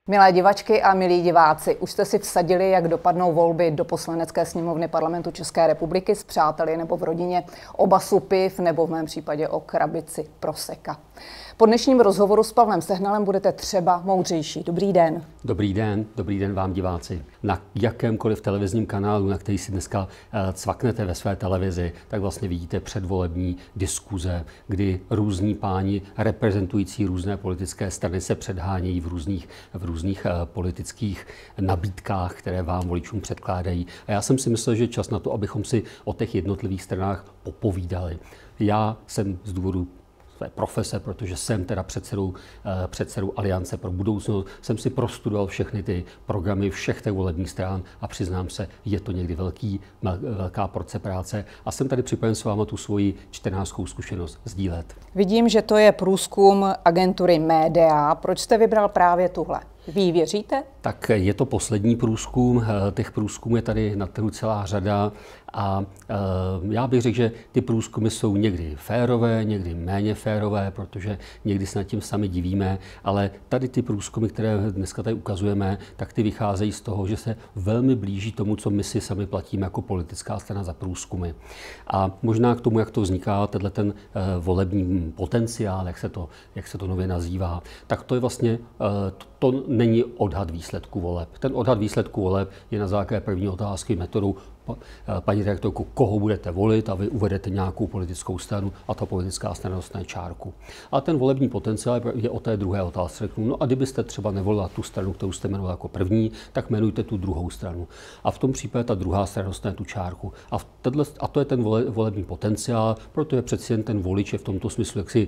Milé divačky a milí diváci, už jste si vsadili, jak dopadnou volby do Poslanecké sněmovny Parlamentu České republiky s přáteli nebo v rodině o basu piv nebo v mém případě o krabici proseka. Po dnešním rozhovoru s Pavlem Sehnalem budete třeba moudřejší. Dobrý den. Dobrý den vám diváci. Na jakémkoliv televizním kanálu, na který si dneska cvaknete ve své televizi, tak vlastně vidíte předvolební diskuze, kdy různí páni reprezentující různé politické strany se předhánějí v různých politických nabídkách, které vám voličům předkládají. A já jsem si myslel, že je čas na to, abychom si o těch jednotlivých stranách popovídali. Já jsem z důvodu své profese, protože jsem teda předsedou Aliance pro budoucnost, jsem si prostudoval všechny ty programy všech těch volebních stran a přiznám se, je to někdy velká porce práce a jsem tady připraven s váma tu svoji čtenářskou zkušenost sdílet. Vidím, že to je průzkum agentury Média. Proč jste vybral právě tuhle? Vy jí věříte? Tak je to poslední průzkum, těch průzkumů je tady na trhu celá řada a já bych řekl, že ty průzkumy jsou někdy férové, někdy méně férové, protože někdy se nad tím sami divíme, ale tady ty průzkumy, které dneska tady ukazujeme, tak ty vycházejí z toho, že se velmi blíží tomu, co my si sami platíme jako politická strana za průzkumy. A možná k tomu, jak to vzniká, ten volební potenciál, jak se to nově nazývá, tak to je vlastně to není odhad výsledku voleb. Ten odhad výsledku voleb je na základě první otázky metodou paní redaktorku, koho budete volit a vy uvedete nějakou politickou stranu a ta politická strana dostane čárku. A ten volební potenciál je o té druhé otázce. No a kdybyste třeba nevolila tu stranu, kterou jste jmenovala jako první, tak jmenujte tu druhou stranu. A v tom případě ta druhá strana dostane tu čárku. A to je ten volební potenciál, protože přeci jen ten volič je v tomto smyslu jaksi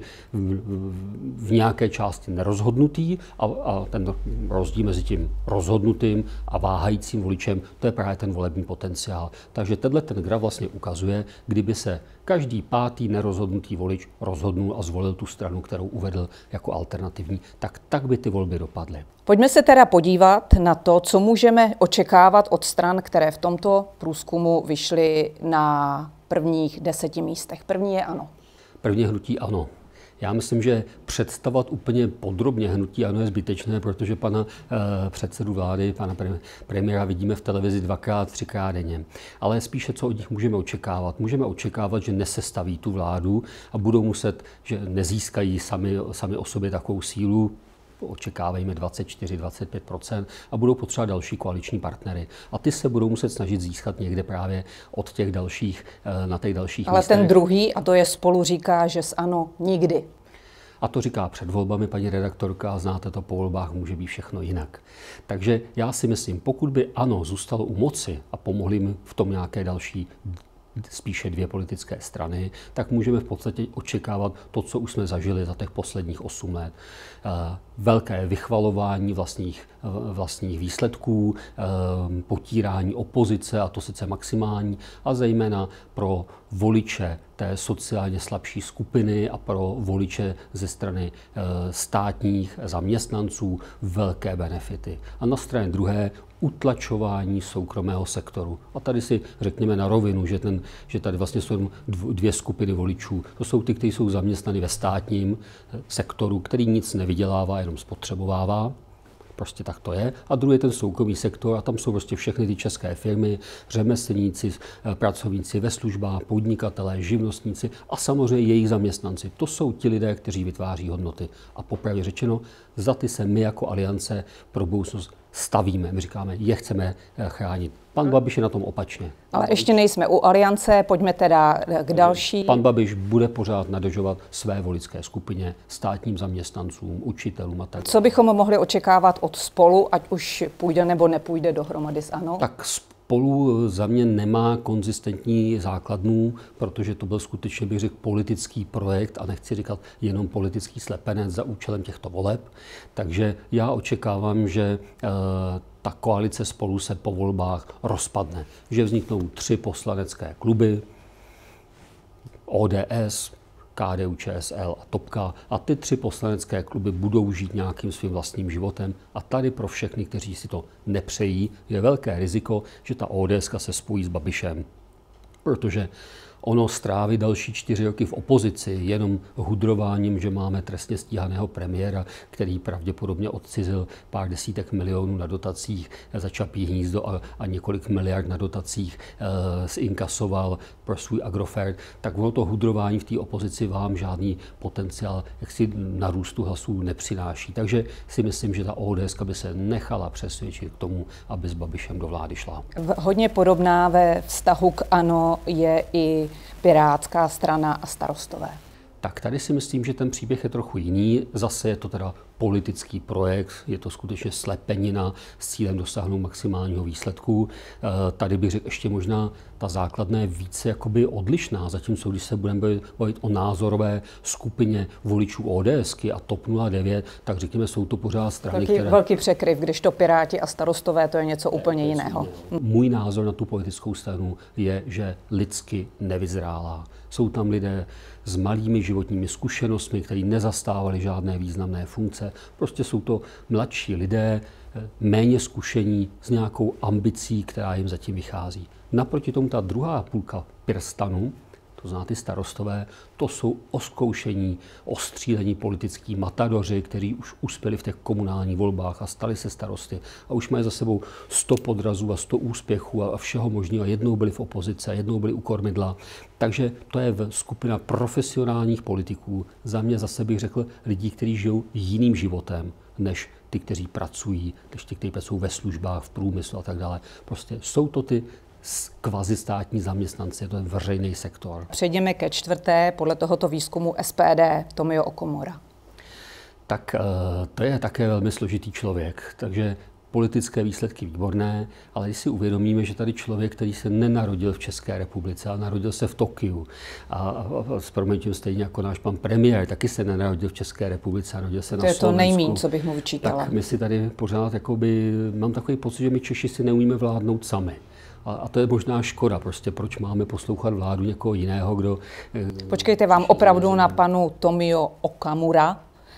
v nějaké části nerozhodnutý a ten rozdíl mezi tím rozhodnutým a váhajícím voličem, to je právě ten volební potenciál. Takže ten graf vlastně ukazuje, kdyby se každý pátý nerozhodnutý volič rozhodnul a zvolil tu stranu, kterou uvedl jako alternativní, tak by ty volby dopadly. Pojďme se teda podívat na to, co můžeme očekávat od stran, které v tomto průzkumu vyšly na prvních 10 místech. První je ANO. První hnutí ANO. Já myslím, že představovat úplně podrobně hnutí ANO je zbytečné, protože pana předsedu vlády, pana premiéra vidíme v televizi 2x, 3x denně. Ale spíše, co od nich můžeme očekávat? Můžeme očekávat, že nesestaví tu vládu a budou muset, že nezískají sami o sobě takovou sílu, očekávejme 24-25% a budou potřebovat další koaliční partnery. A ty se budou muset snažit získat někde právě od těch dalších, na těch dalších Ale místech. Ten druhý, a to je Spolu, říká, že s ANO nikdy. A to říká před volbami paní redaktorka a znáte to, po volbách může být všechno jinak. Takže já si myslím, pokud by ANO zůstalo u moci a pomohly jim v tom nějaké další spíše dvě politické strany, tak můžeme v podstatě očekávat to, co už jsme zažili za těch posledních 8 let. Velké vychvalování vlastních výsledků, potírání opozice, a to sice maximální, a zejména pro voliče té sociálně slabší skupiny a pro voliče ze strany státních zaměstnancců velké benefity. A na straně druhé utlačování soukromého sektoru. A tady si řekněme na rovinu, že tady vlastně jsou dvě skupiny voličů. To jsou ty, kteří jsou zaměstnaní ve státním sektoru, který nic nevydělává, jenom spotřebovává. Prostě tak to je. A druhý je ten soukromý sektor a tam jsou prostě všechny ty české firmy, řemeslníci, pracovníci ve službách, podnikatelé, živnostníci a samozřejmě jejich zaměstnanci. To jsou ti lidé, kteří vytváří hodnoty. A popravdě řečeno, za ty se my jako Aliance pro budoucnost stavíme. My říkáme, je chceme chránit. Pan Babiš je na tom opačně. Ale ještě nejsme u Aliance, pojďme teda k další. Pan Babiš bude pořád nadržovat své voličské skupině, státním zaměstnancům, učitelům a tak. Co bychom mohli očekávat od Spolu, ať už půjde nebo nepůjde dohromady s ANO? Tak Spolu za mě nemá konzistentní základnu, protože to byl skutečně, bych řekl, politický projekt a nechci říkat jenom politický slepenec za účelem těchto voleb. Takže já očekávám, že ta koalice Spolu se po volbách rozpadne. Že vzniknou 3 poslanecké kluby, ODS, KDU-ČSL a Topka a ty 3 poslanecké kluby budou žít nějakým svým vlastním životem a tady pro všechny, kteří si to nepřejí, je velké riziko, že ta ODS se spojí s Babišem. Protože ono strávit další 4 roky v opozici jenom hudrováním, že máme trestně stíhaného premiéra, který pravděpodobně odcizil pár desítek milionů na dotacích za Čapí hnízdo a několik miliard na dotacích zinkasoval pro svůj Agrofert, tak ono to hudrování v té opozici vám žádný potenciál jaksi narůstu hlasů nepřináší. Takže si myslím, že ta ODS by se nechala přesvědčit k tomu, aby s Babišem do vlády šla. Hodně podobná ve vztahu k ANO je i Pirátská strana a Starostové. Tak tady si myslím, že ten příběh je trochu jiný. Zase je to teda politický projekt, je to skutečně slepenina s cílem dosáhnout maximálního výsledku. Tady bych řekl ještě možná ta základna je více jakoby odlišná, zatímco když se budeme bavit o názorové skupině voličů ODSky a TOP 09, tak řekněme, jsou to pořád strany, které... Velký překryv, když to Piráti a Starostové, to je něco úplně jiného. Můj názor na tu politickou stranu je, že lidsky nevyzrálá. Jsou tam lidé s malými životními zkušenostmi, kteří nezastávali žádné významné funkce. Prostě jsou to mladší lidé, méně zkušení s nějakou ambicí, která jim zatím vychází. Naproti tomu ta druhá půlka Pirstanu, to znamená ty Starostové, to jsou oskoušení, ostřílení politický matadoři, kteří už uspěli v těch komunálních volbách a stali se starosty a už mají za sebou 100 podrazů a 100 úspěchů a všeho možného. Jednou byli v opozici a jednou byli u kormidla. Takže to je skupina profesionálních politiků. Za mě zase bych řekl lidí, kteří žijou jiným životem, než ty, kteří pracují, než ty, kteří pracují ve službách, v průmyslu a tak dále. Prostě jsou to ty kvazistátní zaměstnanci, to je veřejný sektor. Přejdeme ke čtvrté, podle tohoto výzkumu SPD, Tomio Okamura. Tak to je také velmi složitý člověk, takže politické výsledky výborné, ale když si uvědomíme, že tady člověk, který se nenarodil v České republice, ale narodil se v Tokiu a s proměnitím stejně jako náš pan premiér, taky se nenarodil v České republice, narodil se na Slovensku. To je to nejmíň, co bych mu vyčítala. Tak my si tady pořád, mám takový pocit, že my Češi si neumíme vládnout sami. A to je možná škoda, prostě proč máme poslouchat vládu někoho jiného, kdo... Počkejte, vám opravdu na panu Tomio Okamura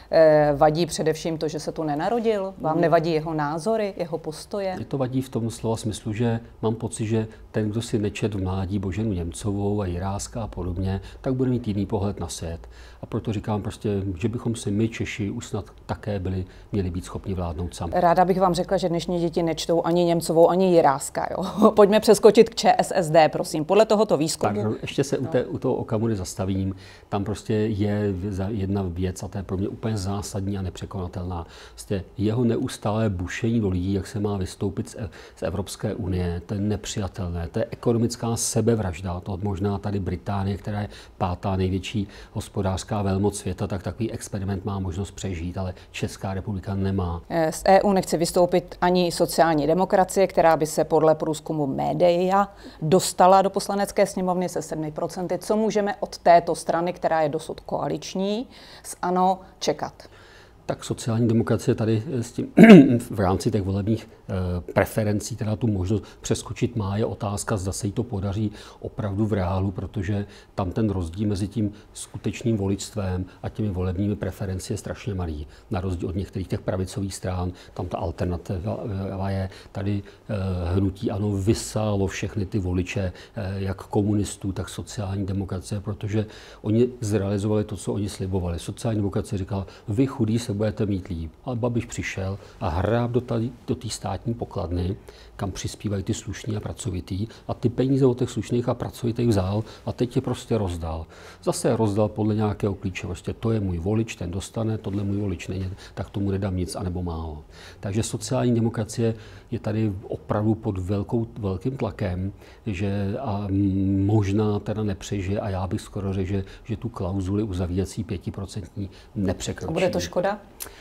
vadí především to, že se tu nenarodil? Vám nevadí jeho názory, jeho postoje? Je to vadí v tom slova smyslu, že mám pocit, že ten, kdo si nečet v mládí Boženu Němcovou a Jiráska a podobně, tak bude mít jiný pohled na svět. A proto říkám prostě, že bychom si my Češi už snad také měli být schopni vládnout sami. Ráda bych vám řekla, že dnešní děti nečtou ani Němcovou, ani Jiráska. Jo? Pojďme přeskočit k ČSSD, prosím. Podle tohoto výzkumu... Pardon, ještě se u toho Okamury zastavím. Tam prostě je jedna věc a to je pro mě úplně zásadní a nepřekonatelná. Prostě jeho neustálé bušení do lidí, jak se má vystoupit z Evropské unie, to je nepřijatelné. To je ekonomická sebevražda. To možná tady Británie, která je 5. největší hospodářská velmoc světa, tak takový experiment má možnost přežít, ale Česká republika nemá. Z EU nechce vystoupit ani sociální demokracie, která by se podle průzkumu Média dostala do poslanecké sněmovny se 7%. Co můžeme od této strany, která je dosud koaliční, s ANO čekat? Tak sociální demokracie tady s tím v rámci těch volebních preferencí teda tu možnost přeskočit má. Je otázka, zda se jí to podaří opravdu v reálu, protože tam ten rozdíl mezi tím skutečným voličstvem a těmi volebními preferenci je strašně malý. Na rozdíl od některých těch pravicových stran, tam ta alternativa je tady hnutí ANO vysálo všechny ty voliče, jak komunistů, tak sociální demokracie, protože oni zrealizovali to, co oni slibovali. Sociální demokracie říkala, vy chudí se budete mít líp. Ale Babiš přišel a hráb do té státní pokladny, kam přispívají ty slušní a pracovitý, a ty peníze od těch slušných a pracovitých vzal a teď je prostě rozdal. Zase je rozdal podle nějakého klíče. Prostě to je můj volič, ten dostane, tohle můj volič není, tak tomu nedám nic anebo málo. Takže sociální demokracie je tady opravdu pod velkým tlakem, že a možná teda nepřežije a já bych skoro řekl, že tu klauzuli uzavírací 5% nepřekročí. A bude to škoda?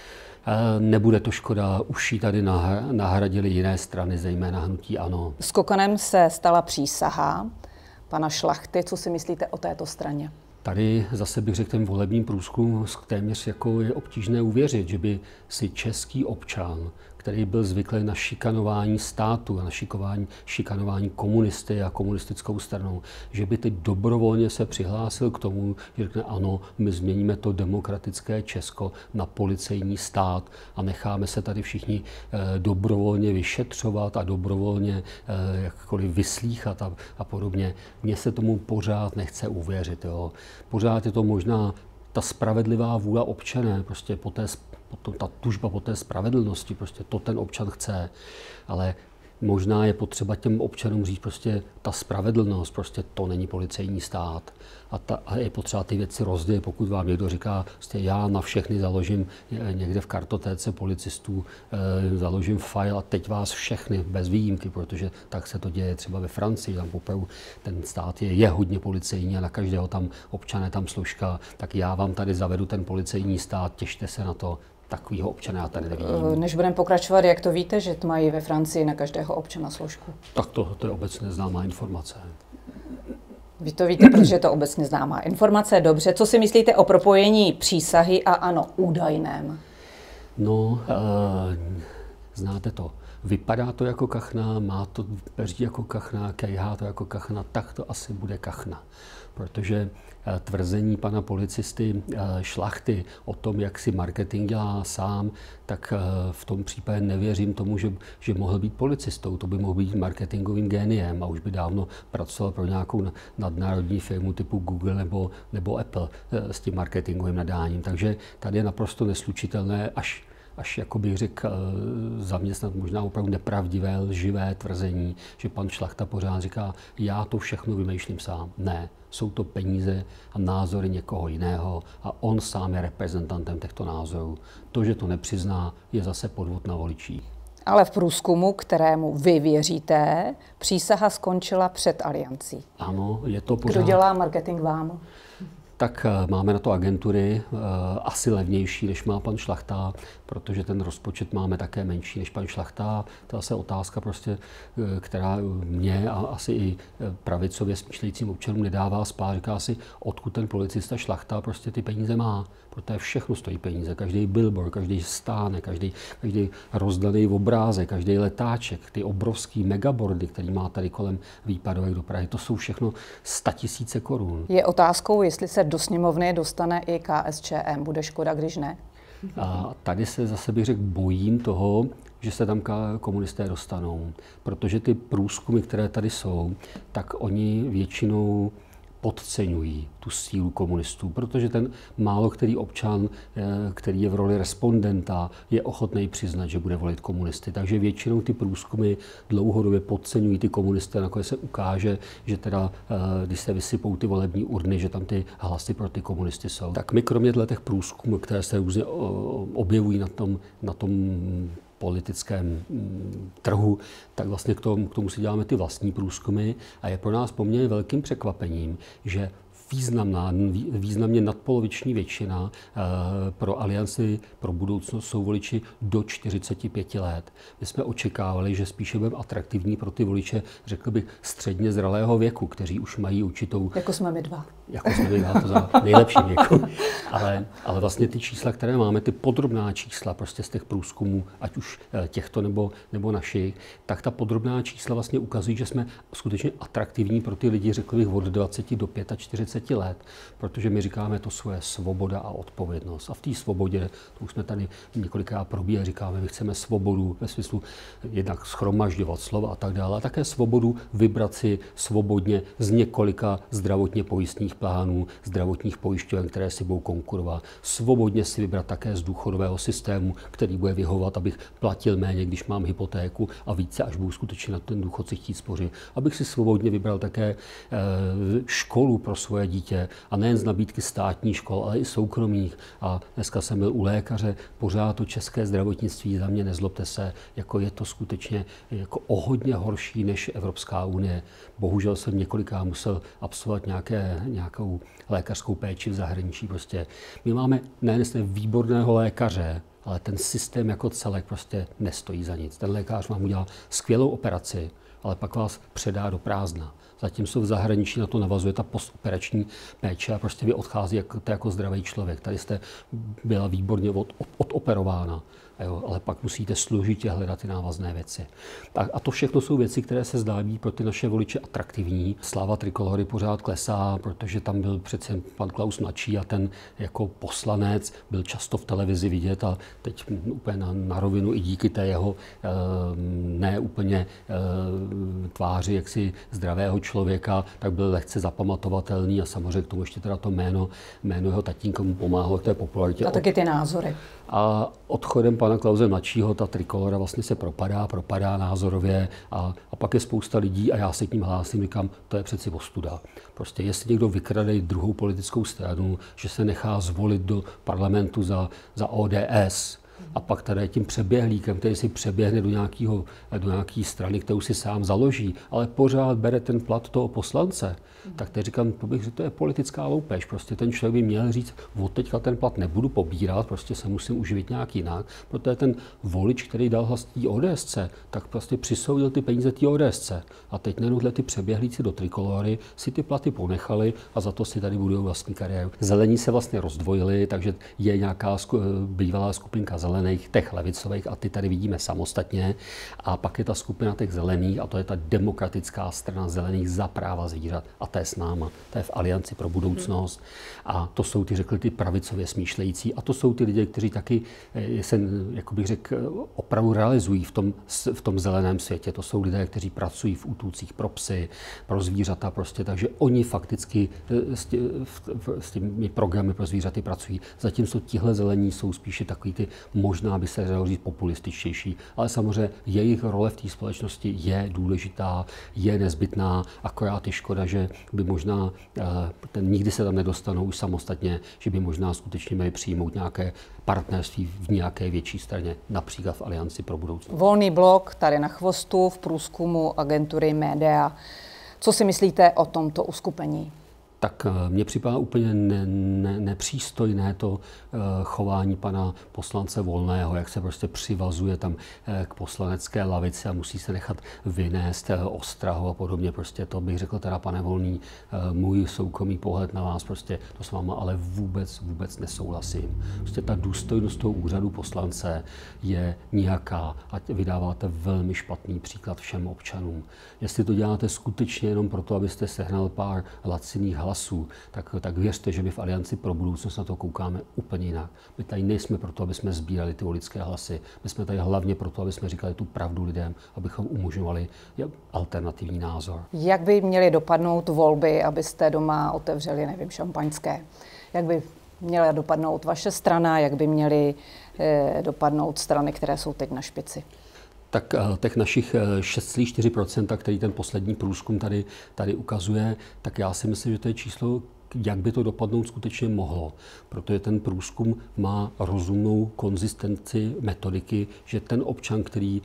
Nebude to škoda, už ji tady nahradili jiné strany, zejména hnutí ANO. Skokanem se stala přísaha pana Šlachty. Co si myslíte o této straně? Tady zase bych řekl ten volební průzkum téměř jako je obtížné uvěřit, že by si český občan, který byl zvyklý na šikanování státu a na šikanování komunisty a komunistickou stranou, že by teď dobrovolně se přihlásil k tomu, že řekne ano, my změníme to demokratické Česko na policejní stát a necháme se tady všichni dobrovolně vyšetřovat a dobrovolně jakkoliv vyslýchat a podobně. Mně se tomu pořád nechce uvěřit. Jo. Pořád je to možná ta spravedlivá vůle občana, prostě ta tužba po té spravedlnosti, prostě to ten občan chce, ale možná je potřeba těm občanům říct prostě ta spravedlnost, prostě to není policejní stát. A je potřeba ty věci rozdělit, pokud vám někdo říká, prostě já na všechny založím někde v kartotéce policistů, založím file a teď vás všechny bez výjimky, protože tak se to děje třeba ve Francii, tam opravdu ten stát je hodně policejní a na každého tam občana tam složka, tak já vám tady zavedu ten policejní stát, těšte se na to. Takovýho občana já tady nevidím. Než budeme pokračovat, jak to víte, že mají ve Francii na každého občana složku? Tak to je obecně známá informace. Vy to víte, protože je to obecně známá informace. Dobře, co si myslíte o propojení přísahy a ano, údajném? No, znáte to. Vypadá to jako kachna, má to peří jako kachna, kejhá to jako kachna, tak to asi bude kachna. Protože tvrzení pana policisty Šlachty o tom, jak si marketing dělá sám, tak v tom případě nevěřím tomu, že mohl být policistou. To by mohl být marketingovým géniem a už by dávno pracoval pro nějakou nadnárodní firmu typu Google nebo Apple s tím marketingovým nadáním. Takže tady je naprosto neslučitelné, až jako bych řekl, zaměstnat možná opravdu nepravdivé, lživé tvrzení, že pan Šlachta pořád říká, já to všechno vymýšlím sám. Ne, jsou to peníze a názory někoho jiného a on sám je reprezentantem těchto názorů. To, že to nepřizná, je zase podvod na voličích. Ale v průzkumu, kterému vy věříte, přísaha skončila před Aliancí. Ano, je to pořád. Kdo dělá marketing vám? Tak máme na to agentury, asi levnější, než má pan Šlachta, protože ten rozpočet máme také menší než pan Šlachta. To je zase otázka, prostě, která mě a asi i pravicově smýšlejícím občanům nedává spát. Říká si, odkud ten policista Šlachta prostě ty peníze má. Protože všechno stojí peníze. Každý billboard, každý stánek, každý rozdaný obrázek, každý letáček, ty obrovský megabordy, který má tady kolem výpadovek do Prahy, to jsou všechno 100 000 korun. Je otázkou, jestli se do sněmovny dostane i KSČM. Bude škoda, když ne? A tady se zase bych řekl, bojím toho, že se tam komunisté dostanou. Protože ty průzkumy, které tady jsou, tak oni většinou podceňují tu sílu komunistů, protože ten málo který občan, který je v roli respondenta, je ochotný přiznat, že bude volit komunisty. Takže většinou ty průzkumy dlouhodobě podceňují ty komunisty, nakonec se ukáže, že teda, když se vysypou ty volební urny, že tam ty hlasy pro ty komunisty jsou. Tak my kromě těch průzkumů, které se různě objevují na tom politickém trhu, tak vlastně k tomu si děláme ty vlastní průzkumy a je pro nás poměrně velkým překvapením, že významně nadpoloviční většina pro Alianci pro budoucnost jsou voliči do 45 let. My jsme očekávali, že spíše budeme atraktivní pro ty voliče, řekl bych, středně zralého věku, kteří už mají určitou... Jako jsme my dva. Jako jsme my dva, to za nejlepší věku. Ale vlastně ty čísla, které máme, ty podrobná čísla prostě z těch průzkumů, ať už těchto nebo našich, tak ta podrobná čísla vlastně ukazují, že jsme skutečně atraktivní pro ty lidi, řekl bych, od 20 do 45 let, protože my říkáme to svoje svoboda a odpovědnost. A v té svobodě, to už jsme tady několikrát probíhali, říkáme, my chceme svobodu ve smyslu jednak shromažďovat slova a tak dále, a také svobodu vybrat si svobodně z několika zdravotně pojistných plánů, zdravotních pojišťoven, které si budou konkurovat. Svobodně si vybrat také z důchodového systému, který bude vyhovovat, abych platil méně, když mám hypotéku a více, až budu skutečně na ten důchod si chtít spořit. Abych si svobodně vybral také školu pro svoje dítě a nejen z nabídky státních škol, ale i soukromých. A dneska jsem byl u lékaře, pořád to české zdravotnictví, za mě nezlobte se, jako je to skutečně jako o hodně horší než Evropská unie. Bohužel jsem několikrát musel absolvovat nějakou lékařskou péči v zahraničí. Prostě. My máme nejen výborného lékaře, ale ten systém jako celek prostě nestojí za nic. Ten lékař vám udělá skvělou operaci, ale pak vás předá do prázdna. Zatímco v zahraničí na to navazuje ta postoperační péče a prostě vy odchází jako zdravý člověk. Tady jste byla výborně odoperována. Jo, ale pak musíte složitě hledat ty návazné věci. A to všechno jsou věci, které se zdá být pro ty naše voliče atraktivní. Sláva Trikolory pořád klesá, protože tam byl přece pan Klaus mladší a ten jako poslanec byl často v televizi vidět a teď úplně na rovinu i díky té jeho ne úplně tváři jaksi zdravého člověka, tak byl lehce zapamatovatelný a samozřejmě k tomu ještě teda to jméno jeho tatínka mu pomáhalo k té popularitě. A taky ty názory. A odchodem pana Klause mladšího ta Trikolora vlastně se propadá názorově a pak je spousta lidí a já se k ním hlásím, říkám, to je přeci ostuda. Prostě jestli někdo vykrade druhou politickou stranu, že se nechá zvolit do parlamentu za ODS, a pak tady tím přeběhlíkem, který si přeběhne do nějaké strany, kterou si sám založí, ale pořád bere ten plat toho poslance, tak teď říkám, to je politická loupež. Prostě ten člověk by měl říct, od teďka ten plat nebudu pobírat, prostě se musím uživit nějak jinak, protože ten volič, který dal hlas té ODSce, tak prostě přisoudil ty peníze té ODSce. A teď nenuhle ty přeběhlíci do Trikolory si ty platy ponechali a za to si tady budou vlastní kariéru. Zelení se vlastně rozdvojili, takže je nějaká bývalá skupinka zelených, těch levicových a ty tady vidíme samostatně. A pak je ta skupina těch zelených a to je ta demokratická strana zelených za práva zvířat. A to je s náma, to je v Alianci pro budoucnost. A to jsou ty pravicově smýšlející a to jsou ty lidé, kteří taky se, jako bych řekl, opravdu realizují v tom zeleném světě. To jsou lidé, kteří pracují v útulcích pro psy, pro zvířata prostě, takže oni fakticky s těmi programy pro zvířaty pracují. Zatímco tihle zelení jsou spíše takový ty, možná by se dalo říct, populističtější, ale samozřejmě jejich role v té společnosti je důležitá, je nezbytná, akorát je škoda, že by možná nikdy se tam nedostanou už samostatně, že by možná skutečně měli přijmout nějaké partnerství v nějaké větší straně, například v Alianci pro budoucnost. Volný blok tady na chvostu v průzkumu agentury Média. Co si myslíte o tomto uskupení? Tak mně připadá úplně nepřístojné to chování pana poslance Volného, jak se prostě přivazuje tam k poslanecké lavici a musí se nechat vynést ostrahu a podobně. Prostě to bych řekl teda, pane Volný, můj soukromý pohled na vás, prostě to s váma ale vůbec nesouhlasím. Prostě ta důstojnost toho úřadu poslance je nějaká a vydáváte velmi špatný příklad všem občanům. Jestli to děláte skutečně jenom proto, abyste sehnal pár laciných hlasů, tak věřte, že my v Alianci pro budoucnost na to koukáme úplně jinak. My tady nejsme proto, aby jsme sbírali ty voličské hlasy. My jsme tady hlavně proto, aby jsme říkali tu pravdu lidem, abychom umožňovali alternativní názor. Jak by měly dopadnout volby, abyste doma otevřeli, nevím, šampaňské? Jak by měla dopadnout vaše strana? Jak by měly dopadnout strany, které jsou teď na špici? Tak těch našich 6,4%, který ten poslední průzkum tady ukazuje, tak já si myslím, že to je číslo, jak by to dopadnout skutečně mohlo. Protože ten průzkum má rozumnou konzistenci metodiky, že ten občan, který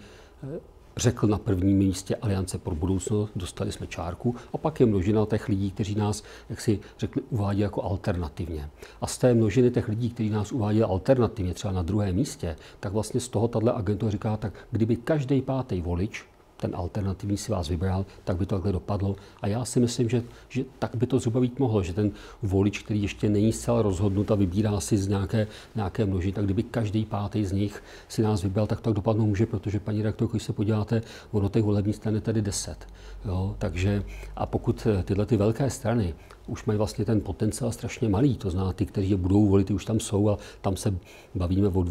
řekl na prvním místě Aliance pro budoucnost, dostali jsme čárku a pak je množina těch lidí, kteří nás, jak si řekli, uvádí jako alternativně. A z té množiny těch lidí, kteří nás uvádí alternativně, třeba na druhém místě, tak vlastně z toho tato agentura říká, tak kdyby každý pátý volič ten alternativní si vás vybral, tak by to takhle dopadlo. A já si myslím, že tak by to zhruba být mohlo, že ten volič, který ještě není zcela rozhodnut a vybírá si z nějaké množiny, tak kdyby každý pátý z nich si nás vybral, tak to dopadnout může, protože paní redaktorko, když se podíváte, ono těch volebních stran je tady 10. Jo? Takže a pokud tyhle ty velké strany už mají vlastně ten potenciál strašně malý, to znamená ty, kteří je budou volit, ty už tam jsou a tam se bavíme o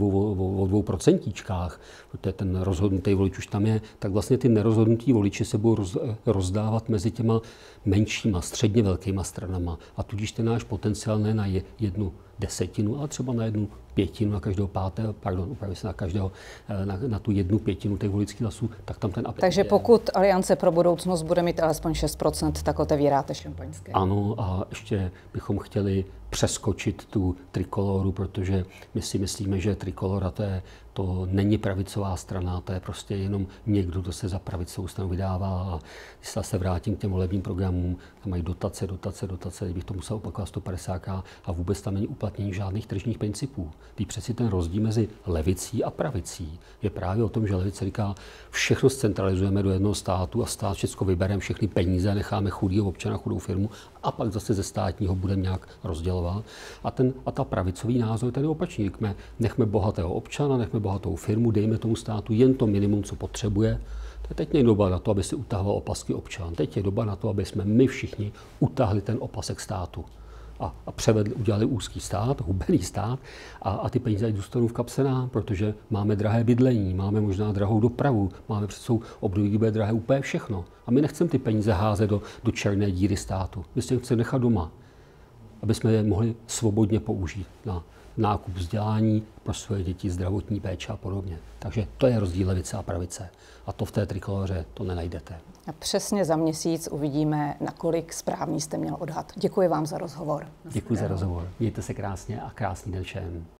2%, protože ten rozhodnutý volič už tam je, tak vlastně ty nerozhodnutí voliči se budou rozdávat mezi těma menšíma, středně velkýma stranama a tudíž ten náš potenciál ne na 1/10, ale třeba na 1/5 na každého pátého, na tu 1/5 těch voličských hlasů, tak tam ten apetit. Takže pokud Aliance pro budoucnost bude mít alespoň 6%, tak otevíráte šampaňské. Ano, a ještě bychom chtěli přeskočit tu Trikoloru, protože my si myslíme, že Trikolora to není pravicová strana, to je prostě jenom někdo, kdo se za pravicovou stranu vydává. A když se vrátím k těm volebním programům, tam mají dotace, kdybych to musel opakovat 150krát a vůbec tam není uplatnění žádných tržních principů. Teď přeci ten rozdíl mezi levicí a pravicí je právě o tom, že levice říká, všechno zcentralizujeme do jednoho státu a stát všechno vybereme, všechny peníze, necháme chudýho občana, chudou firmu a pak zase ze státního budeme nějak rozdělovat. A ta pravicový názor ten je opačný. Nechme bohatého občana, nechme bohatou firmu, dejme tomu státu jen to minimum, co potřebuje. Teď není doba na to, aby si utahoval opasky občan. Teď je doba na to, aby jsme my všichni utahli ten opasek státu. A udělali úzký stát, hubený stát a ty peníze zůstanou v kapse nám, protože máme drahé bydlení, máme možná drahou dopravu, máme před sebou období, kdy bude drahé úplně všechno. A my nechceme ty peníze házet do černé díry státu. My si je chceme nechat doma, aby jsme je mohli svobodně použít na nákup vzdělání pro svoje děti, zdravotní péče a podobně. Takže to je rozdíl levice a pravice. A to v té Trikoloře to nenajdete. A přesně za měsíc uvidíme, nakolik správný jste měl odhad. Děkuji vám za rozhovor. Děkuji za rozhovor. Mějte se krásně a krásný den všem.